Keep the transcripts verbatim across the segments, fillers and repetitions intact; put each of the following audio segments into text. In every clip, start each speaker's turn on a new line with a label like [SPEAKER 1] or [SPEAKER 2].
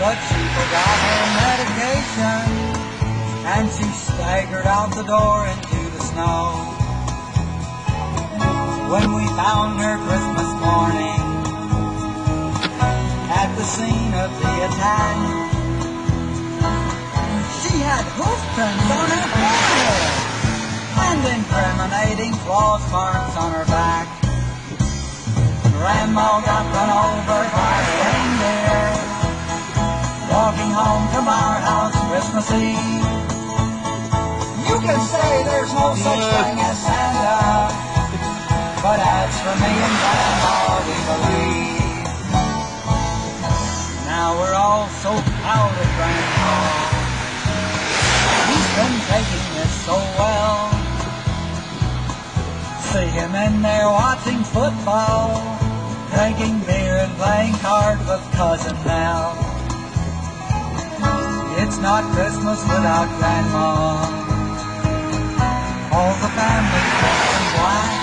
[SPEAKER 1] but she forgot her medication, and she staggered out the door into the snow. When we found her Christmas morning at the scene of the attack, she had hoof prints on her forehead and incriminating claws marks on her back. Grandma got run over by a reindeer walking home from our house Christmas Eve. You can say there's no such thing as Santa, but as for me and Grandma, we believe. Now we're all so proud of Grandpa. He's been taking this so well. See him in there watching football, drinking beer and playing cards with Cousin Nell. It's not Christmas without Grandma. All the family's dressed in black,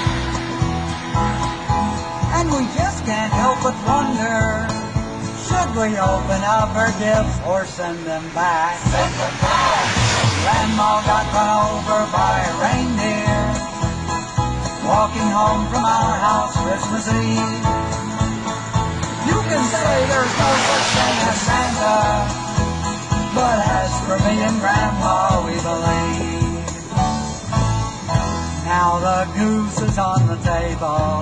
[SPEAKER 1] and we just can't help but wonder, should we open up her gifts or send them back? Send them back! Grandma got run over by a reindeer walking home from our house Christmas Eve. You can say there's no such thing as Santa, but as for me and Grandma, we believe. Now the goose is on the table,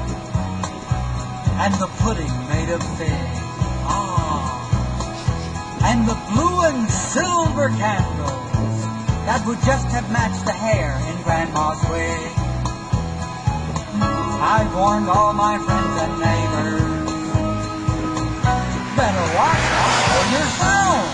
[SPEAKER 1] and the pudding made of fig. Ah, and the blue and silver candles that would just have matched the hair in Grandma's wig. I've warned all my friends and neighbors, better watch out for yourself.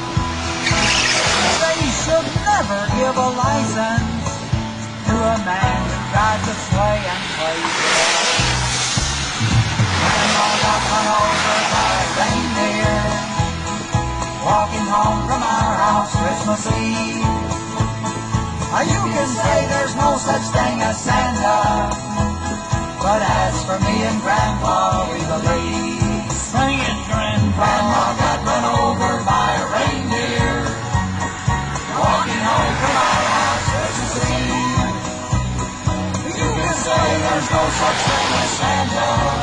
[SPEAKER 1] They should never give a license to a man who drives a sleigh and plays it. Grandma got run over by a reindeer walking home from our house Christmas Eve. You can say there's no such thing as Santa, but as for me and Grandpa, we believe. Sing it, Grandpa. Grandma got run over by a reindeer walking home from our house Christmas Eve. You can say there's no such thing as Santa,